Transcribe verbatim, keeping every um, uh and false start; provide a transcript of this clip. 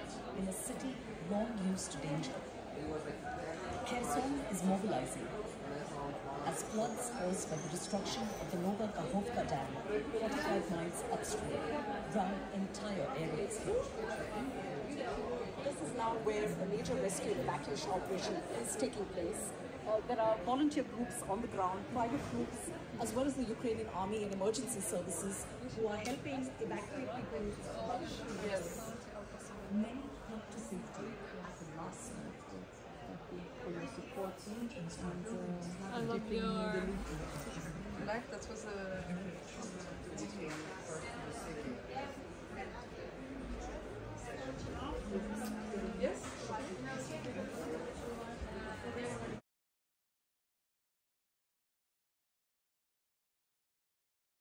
in a city long used to danger. Kherson is mobilizing as floods caused by the destruction of the Nova Kakhovka Dam, forty-five miles upstream, drown entire areas. This is now where a major rescue and evacuation operation is taking place. Uh, there are volunteer groups on the ground, private groups, as well as the Ukrainian army and emergency services who are helping evacuate people. Yes. Many come to safety at the last minute. Thank you for your support and uh, I love your Like that was a detail for the city.